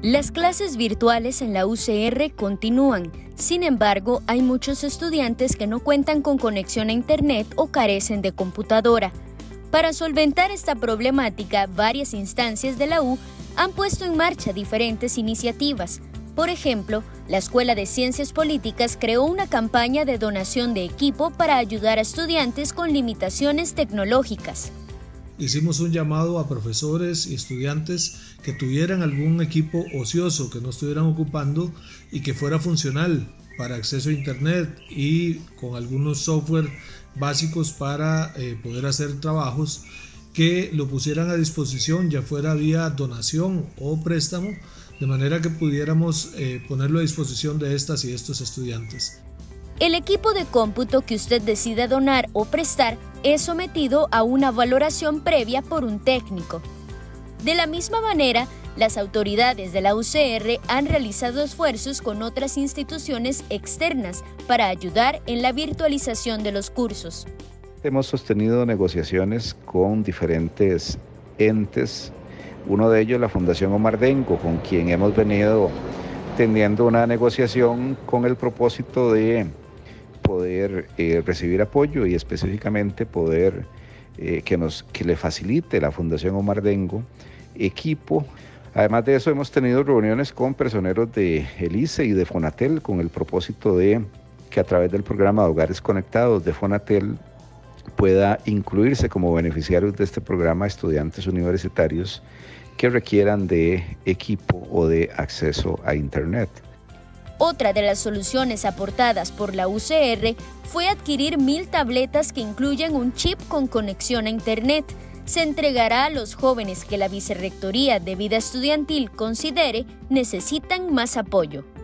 Las clases virtuales en la UCR continúan. Sin embargo, hay muchos estudiantes que no cuentan con conexión a Internet o carecen de computadora. Para solventar esta problemática, varias instancias de la U han puesto en marcha diferentes iniciativas. Por ejemplo, la Escuela de Ciencias Políticas creó una campaña de donación de equipo para ayudar a estudiantes con limitaciones tecnológicas. Hicimos un llamado a profesores y estudiantes que tuvieran algún equipo ocioso que no estuvieran ocupando y que fuera funcional para acceso a Internet y con algunos software básicos para poder hacer trabajos, que lo pusieran a disposición, ya fuera vía donación o préstamo, de manera que pudiéramos ponerlo a disposición de estas y estos estudiantes. El equipo de cómputo que usted decida donar o prestar es sometido a una valoración previa por un técnico. De la misma manera, las autoridades de la UCR han realizado esfuerzos con otras instituciones externas para ayudar en la virtualización de los cursos. Hemos sostenido negociaciones con diferentes entes, uno de ellos la Fundación Omar Dengo, con quien hemos venido teniendo una negociación con el propósito de poder recibir apoyo y específicamente poder que le facilite la Fundación Omar Dengo equipo. Además de eso, hemos tenido reuniones con personeros de ICE y de Fonatel con el propósito de que a través del programa de Hogares Conectados de Fonatel pueda incluirse como beneficiarios de este programa estudiantes universitarios que requieran de equipo o de acceso a Internet. Otra de las soluciones aportadas por la UCR fue adquirir 1000 tabletas que incluyen un chip con conexión a Internet. Se entregará a los jóvenes que la Vicerrectoría de Vida Estudiantil considere necesitan más apoyo.